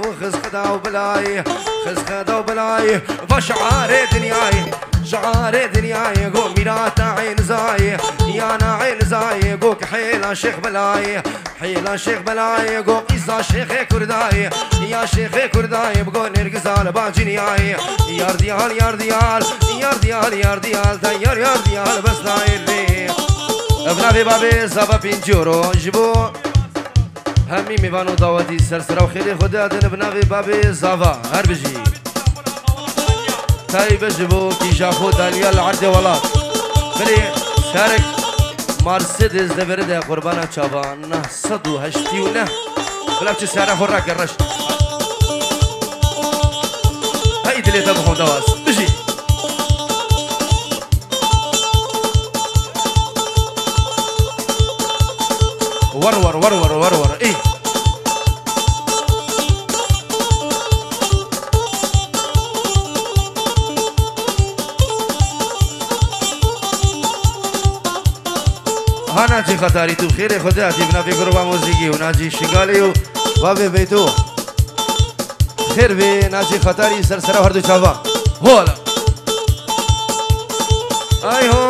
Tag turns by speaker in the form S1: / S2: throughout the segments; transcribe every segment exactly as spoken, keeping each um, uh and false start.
S1: وخز خدا وبلاي خز خدا وبلاي فشعار دنياي شعار دنياي قو ميرات عين زاي يا انا عين زاي قو كحيلا شيخ بلاي حيلا شيخ بلاي قو قيسا شيخ كرداي يا شيخ كرداي بقو نرقزال باجنياي يار ديال يار ديال يار ديال يار ديال يار يار ديال بس داير ابنا بابي زابا بينجورو جبو همي ميوانو داوتي سرسرا وخيري خدا دن ابنا بابي زابا هر بجي تاي بجبو كيشا خدا ليا العرض ولات بلي سارك مرسيدس دفرده قربانا چابان صدو هشتيونه بلا بچه سارا خورا کرش هاي دلي تبخون دواز بجي ورور ورور ورور ايه ها ناجي خطاري تو بخير خدا تبنا في قربة موسيقي وناجي شنقالي وبابي بيتو خير بي ناجي خطاري سرسرا وهردو شافا هولا اي هو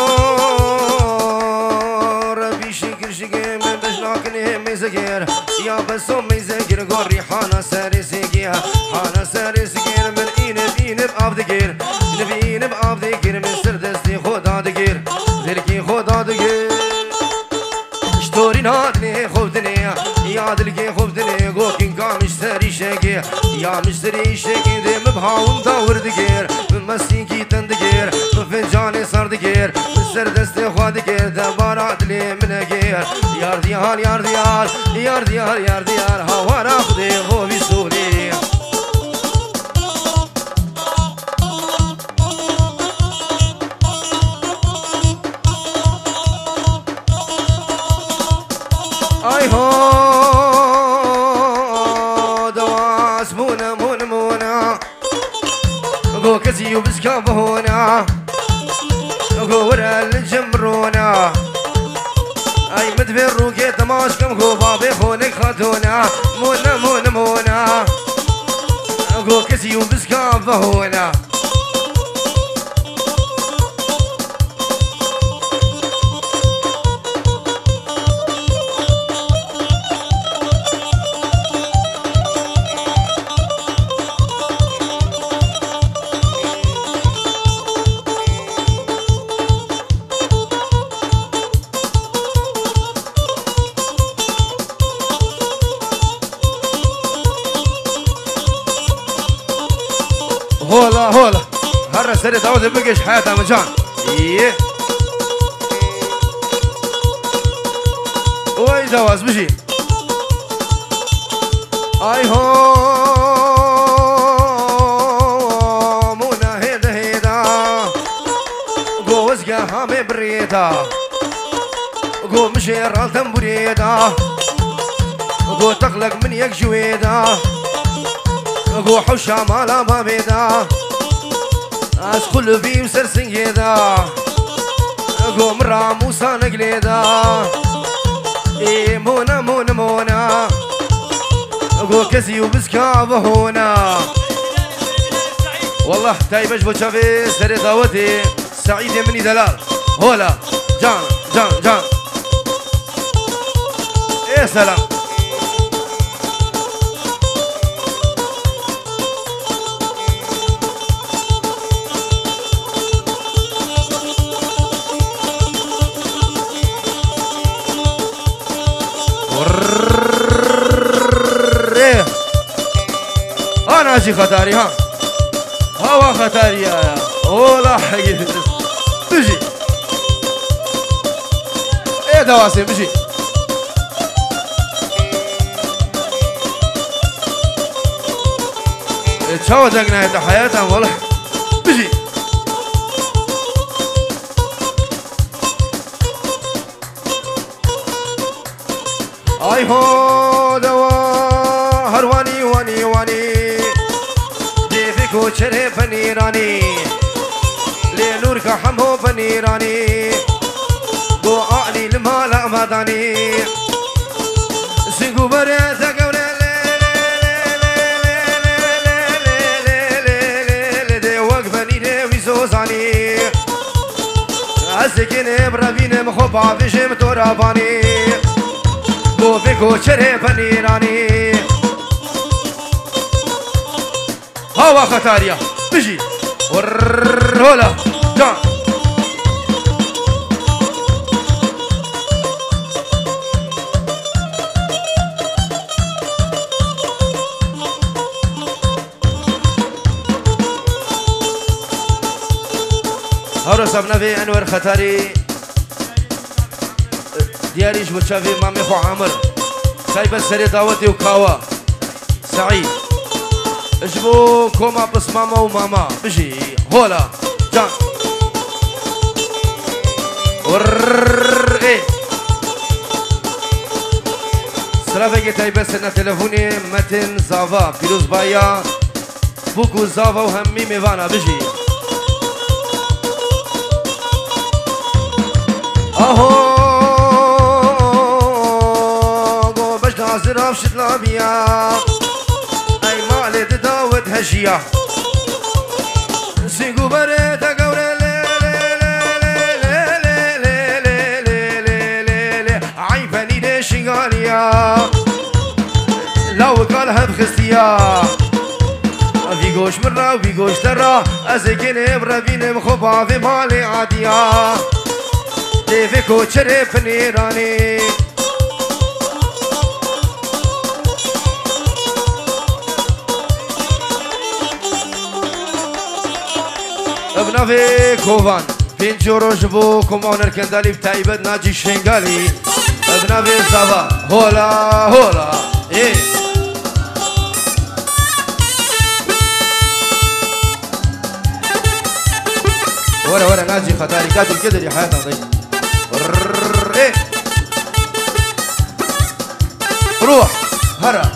S1: ربي شكر شكر من بجناكني ميزكير يا بسو ميزكير قوري حانا ساري سيكير حانا ساري سيكير من اينب اينب افدكير نبي اينب افدكير من سردستي خدا دكير دلكي خدا دكير شتوري نادني خبدني يا دلكي خبدني قوكين قامش ساري شاكي يا مشتري شاكي دي مبهاون داور دكير من مسيكي تندكير من فنجاني صار دكير من سردستي خوا دكير دبارا دلي منكير يار ديال يار ديال يار ديال يار ديال هاوارا خدي غوبي سولي اي هو دواس مونا مونا مونا قو كسي وبسكاب هونا قو ورا الجمرونا اي مدبر روكي تماشكم قو بابي خونك خاتونا مونا مونا مونا قو كسي وبسكاب هونا هولا هولا هرا سري داود بقش حياتها مجان ايه وي دواز بجي اي هو مونا هيدا هيدا قو وزقا هامي بريدا قو مشي رالتم بريدا قو تخلق من يك جويدا قو حوشا مالا بابيدا اسخل بي وسرسن يدا قو مرا موسى نقليدا اي مونا مونا مونا قو كسي وبسكاب هونا والله تايبش بو شافي سري داوتي سعيد مني دلال هولا جان جان جان ايه سلام انا اجي خطاري ها هوا خطاري يا ولا حقيقي بجي ايه دواسي بجي تشاو دقنا عند حياتهم والله بجي اي هو دوا هرواني واني واني ديفكو شري بنيراني لنور كحمو بنيراني بو اعلي المال امداني سنقو بريتا قولي أسكن بربين مخبع في جيم توراباني بو فيكو شري بنيراني هوا ختاريا بيجي ورهولا جان هارو سبنافي انور ختاري دياريش بتشافي مامي خو عامر خايبة سري دعوتي وكاوا سعيد اجبو كوما بس ماما وماما بجي هولا جان ور ايه سلافي تايبة سنة تلفوني متن زافا بيروز بايا بوكو زافا وهمي ميفانا بجي اهو قو باش نعزر افشت لابيا اي مالي تداود هجيا سيقو بريتا قوري لي لي لي لي لي لي لي لي لي عيباني دي شنغاليا لو قالها بخستيا فيقوش مرة وفيقوش ترى ازكيني برابيني مخبع في مالي عاديا ديفيكو شريف نيراني ابنافي كوفان بينجورو جبو كومونر كندالي بتايبت ناجي شنغالي ابنافي زافا هولا هولا ايه ورا ورا ناجي ختاري كاتل كده يا حياتنا ضيق ايه روح هرا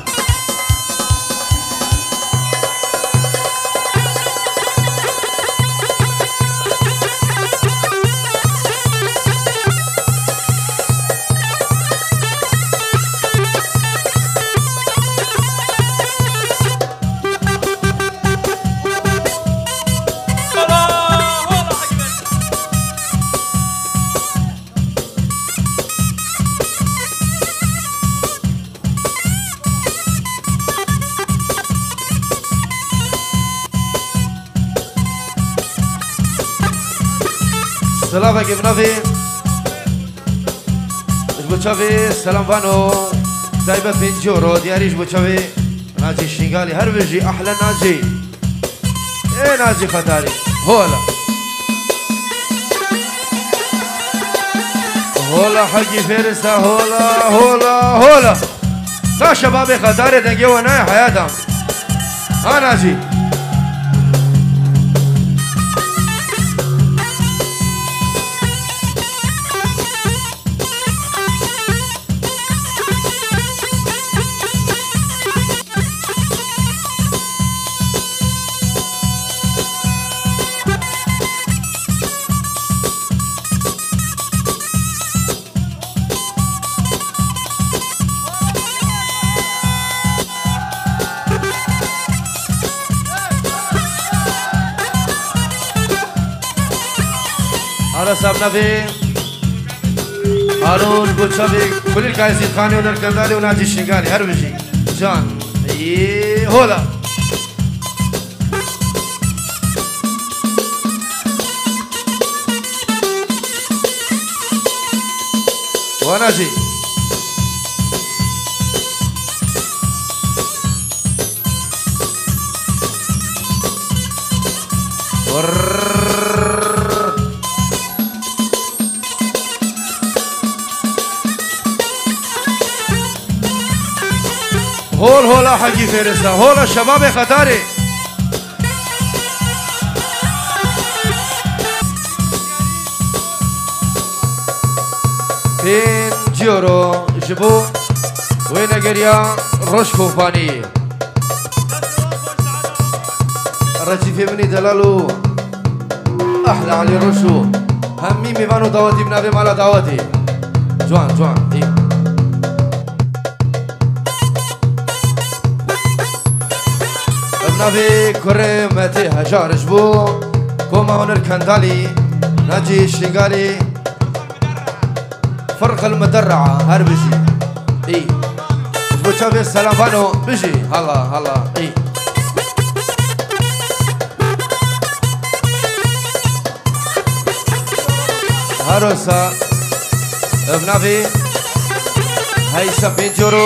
S1: سلام كيف نافي جبوتشافي سلام فانو دايما بنجورو دياري جبوتشافي ناجي شينغالي هر بيجي احلى ناجي ايه ناجي ختاري هولا هولا حقي فارسة هولا هولا هولا تا شباب ختاري دنجي وانا حياتهم ها ناجي هذا سامنا في هارون بوتشافي كل الكايزين خاني ونركندالي وناجي الشنغالي هربجي جان ايه هولا وناجي ور هول هولا حقي فارسة هولا شباب ختاري بين جيورو جبو وين قريا روش كوفاني رجي في مني دلالو احلى علي روشو همي ميفانو دعوتي بنابي مالا دعوتي جوان جوان ايه ابنافي كريمتي هجار جبو كوما هنر كندالي ناجي الشنقالي فرق المدرعة هربجي اي جبو شافي السلام بانو بجي هلا هلا اي هروسا ابنافي هاي سبين جورو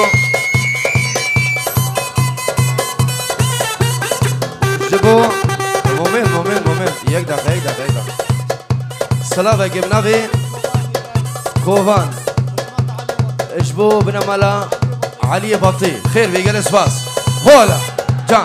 S1: جبو مومنت مومنت مومنت یک دقیقه یک دقیقه یک دقیقه سلافه ابنافي كوفان اجبو بنملا علي بطيء خير بيقل اسفاس هولا جان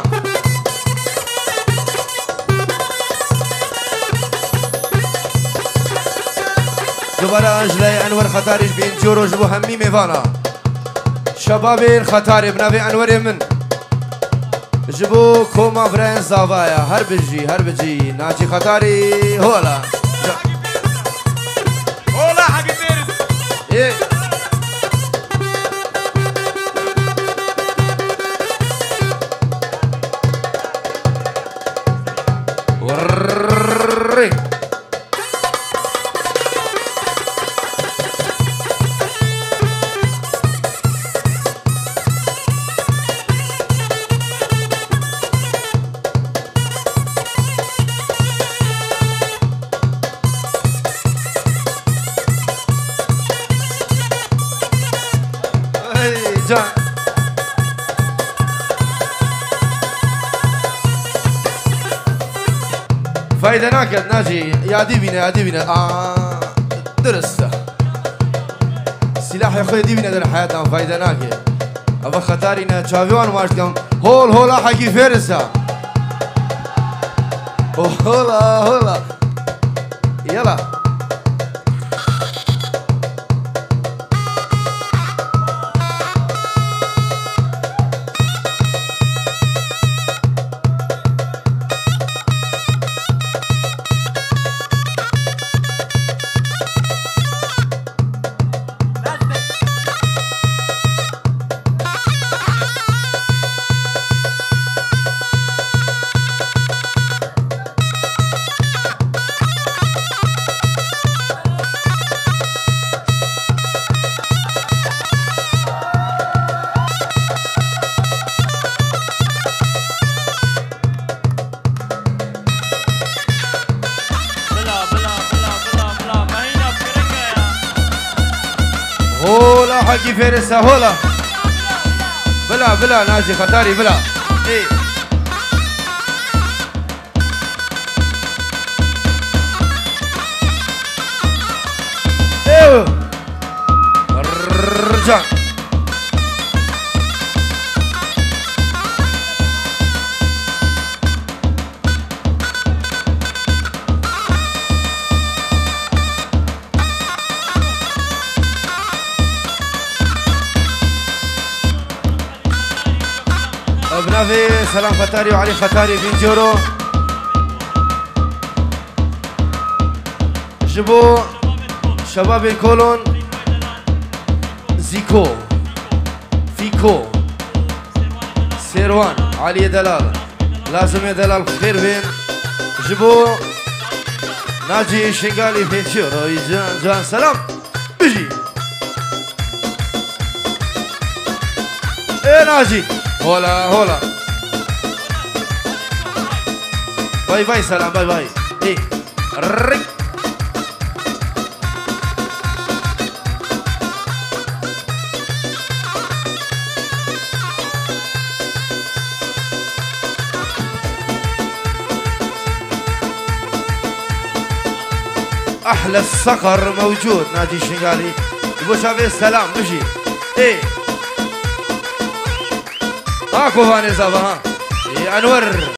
S1: دوباره اجلي انور خطاري بين جورو جبو همي ميفانا شبابي الخطاري بنافي انور من جبو كوما فرين زافايا هربجي هربجي ناجي خطاري هولا جان
S2: هولا حق الديرس
S1: ايه وري جان فايدة ناكد ناجي يا ديبينا يا ديبينا آه درست سلاح يا خويا ديبينا در حياتنا فايدة ناكد أبا خطارينا تشافيوان ماشتكم هول هولا حكي فارسة هولا هولا يلا هولا حكي فارسة هولا بلا بلا ناجي خطاري بلا ايه ايوه رجع بنافي سلام خطاري وعلي خطاري بن جورو جبو شباب الكولون زيكو فيكو سيروان علي دلال لازم يا دلال خير بين جبو ناجي شنقالي بن جورو جان جان سلام بيجي ايه ناجي هولا هولا باي باي سلام باي باي ايه رك احلى الصقر موجود نادي الشنقالي ابو شافي السلام بجي ايه اكو فاني زابا ها انور